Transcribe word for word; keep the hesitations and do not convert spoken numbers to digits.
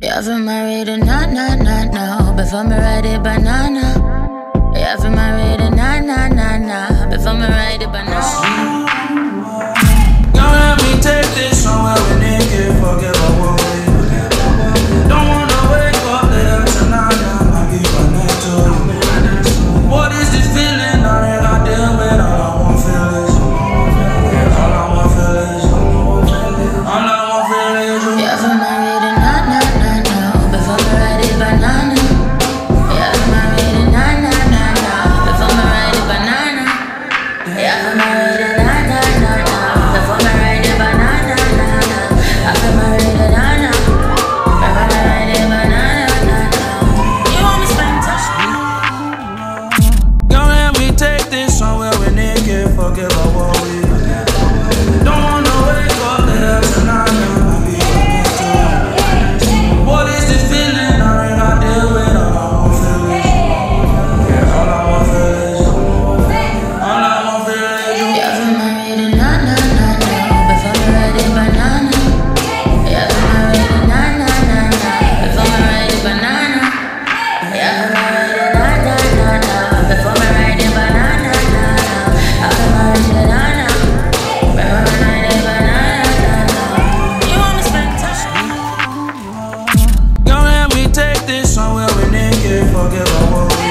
You haven't married a nah, nah, nah, no. Before me ride a banana. You haven't married a nah, nah, nah, nah. Before me ride a banana. Y'all let me take this somewhere we naked. Forget about what we don't wanna wake up later tonight. I give my neck to you. What is this feeling? I ain't got deal with. All I want feel is all I want feel is all I want feel is you. You haven't married a nah, nah, nah, no. Before me ride a banana. You haven't married a nah, nah, nah, no. Before me ride a banana. You haven't married a nah, nah, nah, no. Before me ride a banana, nah, nah. You haven't married a nah, nah. Before me ride a banana, nah, nah. You want me spend touch me? Y'all let me take this somewhere we naked. Forget about what we don't wanna wake up later tonight. I give my neck to you. What is this feeling? I ain't got deal with. All I want feel is all I want feel is all I want feel is you. You haven't married a nah, nah, nah, no. Before me ride a banana. You haven't married a nah, nah, nah, no. Before me ride a banana. You haven't married a nah, nah, nah, no. Before me ride a banana, nah, nah. You haven't married a nah, nah. Before me ride a banana, nah, nah. You want me spend touch me? Y'all let me take this somewhere we naked. Forget about what we